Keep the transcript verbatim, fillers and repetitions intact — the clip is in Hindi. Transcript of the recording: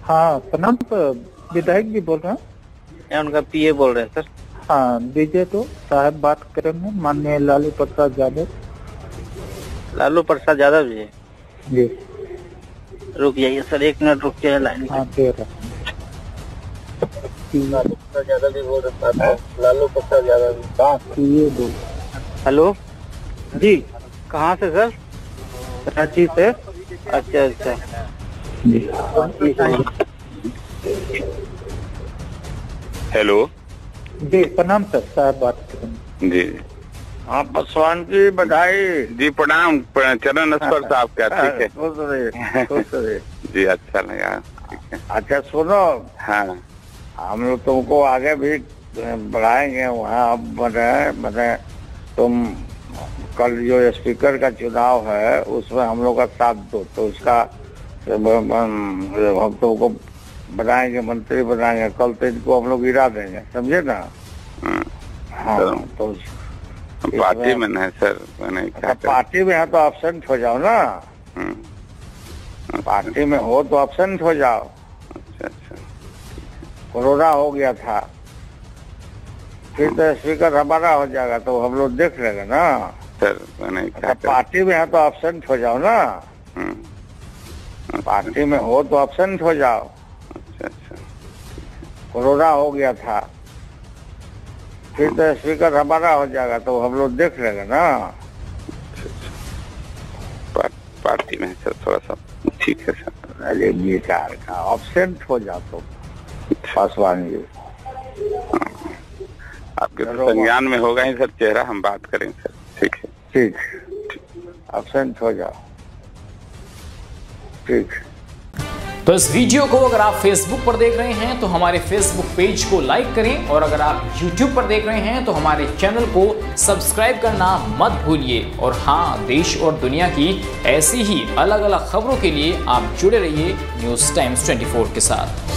हाँ प्रणाम, विधायक जी बोल रहे हैं। मैं उनका पीए बोल रहे हैं सर। हाँ दीजिए तो साहब बात करेंगे, माननीय लालू प्रसाद यादव। लालू प्रसाद यादव जी जी रुक जाइए सर, एक मिनट रुक जाइए लाइन पे। हाँ दे रहे लालू प्रसाद यादव जी बोल रहे हैं। लालू प्रसाद यादव जी बात किए दो। हेलो जी कहाँ से सर? कराची से। अच्छा अच्छा जी हेलो जी प्रणाम सर, साहब बात करेंगे। जी हाँ पासवान की बधाई। जी प्रणाम प्र- चरण स्पर्श साहब क्या ठीक है? खुश रहे, खुश रहे। जी अच्छा लगा, ठीक है। अच्छा सुनो, हाँ हम लोग तुमको आगे भी बढ़ाएंगे वहाँ। अब बने बने तुम कल जो स्पीकर का चुनाव है उसमें हम लोग का साथ दो, तो उसका हम तुमको बनाएंगे, मंत्री बनाएंगे। कल तो इनको हम लोग गिरा देंगे, समझे ना? हाँ, हाँ तो पार्टी में नहीं सर, मैंने क्या अच्छा, पार्टी में है तो एब्सेंट हो जाओ ना। हम्म, पार्टी में हो तो एब्सेंट हो जाओ। अच्छा अच्छा कोरोना हो गया था, फिर तो स्पीकर हमारा हो जाएगा, तो हम लोग देख लेंगे ना सर, मैंने क्या अच्छा, पार्टी में है तो एब्सेंट हो जाओ ना। हम्म, पार्टी में हो तो एब्सेंट हो जाओ। अच्छा अच्छा कोरोना हो गया था, फिर तो स्पीकर हमारा हो जाएगा, तो हम लोग देख लेंगे ना। पा- पार्टी में है सर, थोड़ा सा ठीक है सर। अरे बेकार का एब्सेंट हो जाओ तो पासवान जी। आपके तो संज्ञान में होगा ही सर, चेहरा हम बात करेंगे सर, ठीक है। ठीक, एब्सेंट हो जाओ, ठीक। तो इस वीडियो को अगर आप फेसबुक पर देख रहे हैं तो हमारे फेसबुक पेज को लाइक करें, और अगर आप यूट्यूब पर देख रहे हैं तो हमारे चैनल को सब्सक्राइब करना मत भूलिए। और हाँ, देश और दुनिया की ऐसी ही अलग अलग खबरों के लिए आप जुड़े रहिए न्यूज़ टाइम्स चौबीस के साथ।